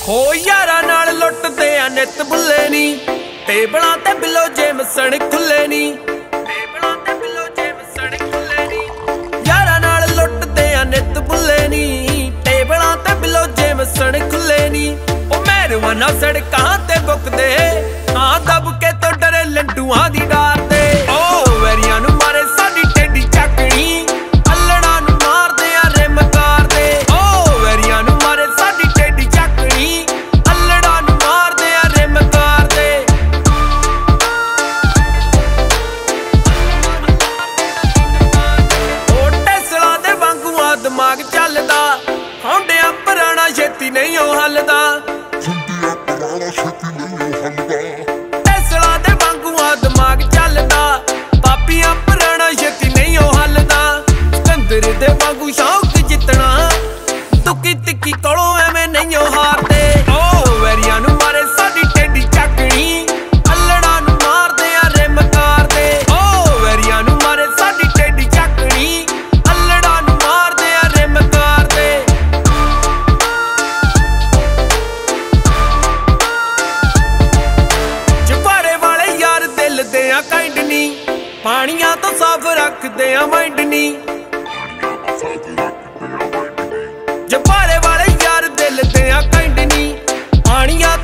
हो यारा नाल लुटदे आ नित बुल्ले नी, टेबलां ते बिलो जेमसन खुले नी, टेबलां ते बिलो जेमसन खुले नी। यारा नाल लुटदे आ नित बुल्ले नी, टेबलां ते बिलो जेमसन खुले नी। ओ मेहरबाना सड़कां ते बुकदे आ दब के तो डरे लंडूआं दी डार ते। ओ वैरियां नूं मारे साडी टेडी चकनी, अल्लड़ां नूं मारदे आ रिम कार दे। ओ वैरियां नूं मारे साडी टेडी चकनी, अल्लड़ां नूं मारदे आ रिम कार दे। ओ टेसला दे वांगू आ दिमाग चलदा, हौंडियां पुराना छेती नहीं ओ हलदा। टेसला दे वांगू आ दिमाग चलदा, पापियां पुराना छेती नहीं ओ हलदा। सिकंदर दे वांगू शौक जितना, तुकी तिक्की कोलों एवें नहीं ओ हारदे। ओ वैरियां नूं मारे साडी टेडी चकनी, अल्लड़ां नूं मारदे आ रिम कार दे। ओ वैरियां नूं मारे साडी टेडी चकनी, अल्लड़ां नूं मारदे आ रिम कार दे। जवारे वाले यार दिल दे आ काइंड नी, पानियां तो साफ रखदे आ माइंड नी। जवारे वाले यार दिल दे आ काइंड नी, पानियां